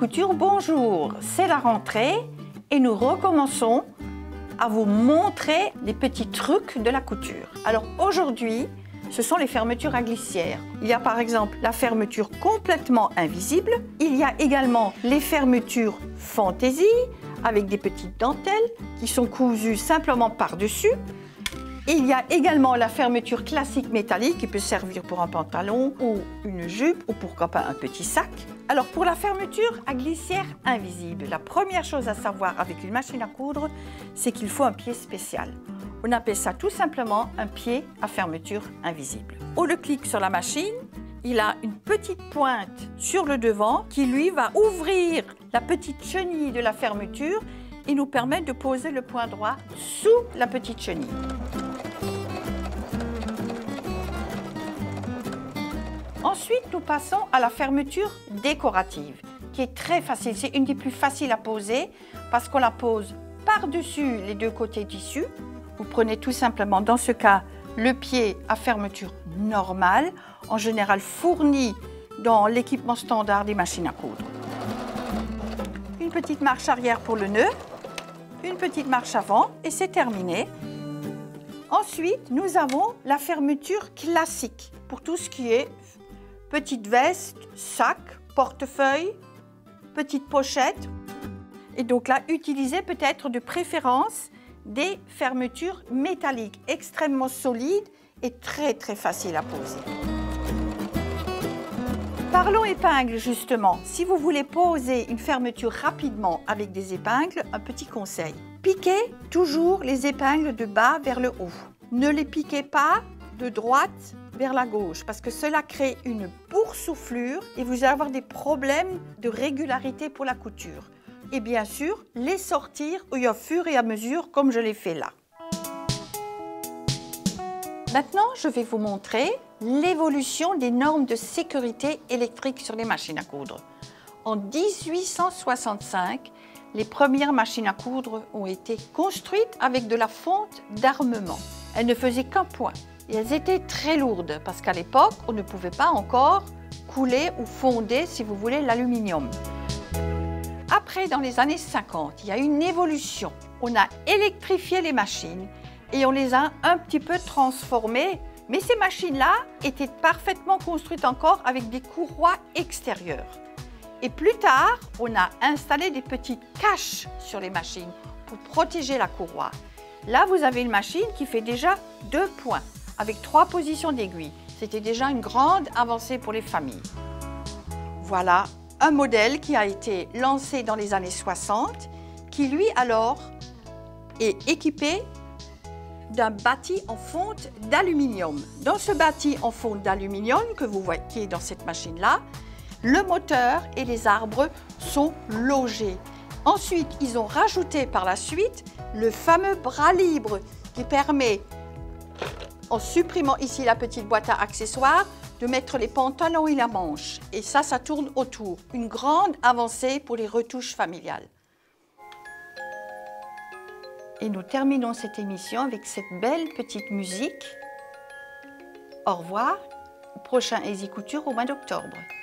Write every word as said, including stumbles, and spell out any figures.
Couture, bonjour, c'est la rentrée et nous recommençons à vous montrer des petits trucs de la couture. Alors aujourd'hui, ce sont les fermetures à glissière. Il y a par exemple la fermeture complètement invisible. Il y a également les fermetures fantaisie avec des petites dentelles qui sont cousues simplement par-dessus. Il y a également la fermeture classique métallique qui peut servir pour un pantalon ou une jupe ou pourquoi pas un petit sac. Alors pour la fermeture à glissière invisible, la première chose à savoir avec une machine à coudre, c'est qu'il faut un pied spécial. On appelle ça tout simplement un pied à fermeture invisible. On le clique sur la machine, il a une petite pointe sur le devant qui lui va ouvrir la petite chenille de la fermeture et nous permettre de poser le point droit sous la petite chenille. Ensuite, nous passons à la fermeture décorative, qui est très facile. C'est une des plus faciles à poser parce qu'on la pose par-dessus les deux côtés tissu. Vous prenez tout simplement, dans ce cas, le pied à fermeture normale, en général fourni dans l'équipement standard des machines à coudre. Une petite marche arrière pour le nœud, une petite marche avant et c'est terminé. Ensuite, nous avons la fermeture classique pour tout ce qui est petite veste, sac, portefeuille, petite pochette. Et donc là, utilisez peut-être de préférence des fermetures métalliques extrêmement solides et très très faciles à poser. Parlons épingles justement. Si vous voulez poser une fermeture rapidement avec des épingles, un petit conseil. Piquez toujours les épingles de bas vers le haut. Ne les piquez pas de droite vers la gauche parce que cela crée une boursouflure et vous allez avoir des problèmes de régularité pour la couture. Et bien sûr, les sortir au fur et à mesure comme je l'ai fait là. Maintenant, je vais vous montrer l'évolution des normes de sécurité électrique sur les machines à coudre. En mille huit cent soixante-cinq, les premières machines à coudre ont été construites avec de la fonte d'armement. Elles ne faisaient qu'un point. Et elles étaient très lourdes parce qu'à l'époque, on ne pouvait pas encore couler ou fonder, si vous voulez, l'aluminium. Après, dans les années cinquante, il y a une évolution. On a électrifié les machines et on les a un petit peu transformées. Mais ces machines-là étaient parfaitement construites encore avec des courroies extérieures. Et plus tard, on a installé des petites caches sur les machines pour protéger la courroie. Là, vous avez une machine qui fait déjà deux points, avec trois positions d'aiguille. C'était déjà une grande avancée pour les familles. Voilà un modèle qui a été lancé dans les années soixante, qui lui alors est équipé d'un bâti en fonte d'aluminium. Dans ce bâti en fonte d'aluminium que vous voyez dans cette machine-là, le moteur et les arbres sont logés. Ensuite, ils ont rajouté par la suite le fameux bras libre qui permet, en supprimant ici la petite boîte à accessoires, de mettre les pantalons et la manche. Et ça, ça tourne autour. Une grande avancée pour les retouches familiales. Et nous terminons cette émission avec cette belle petite musique. Au revoir, au prochain Easy Couture au mois d'octobre.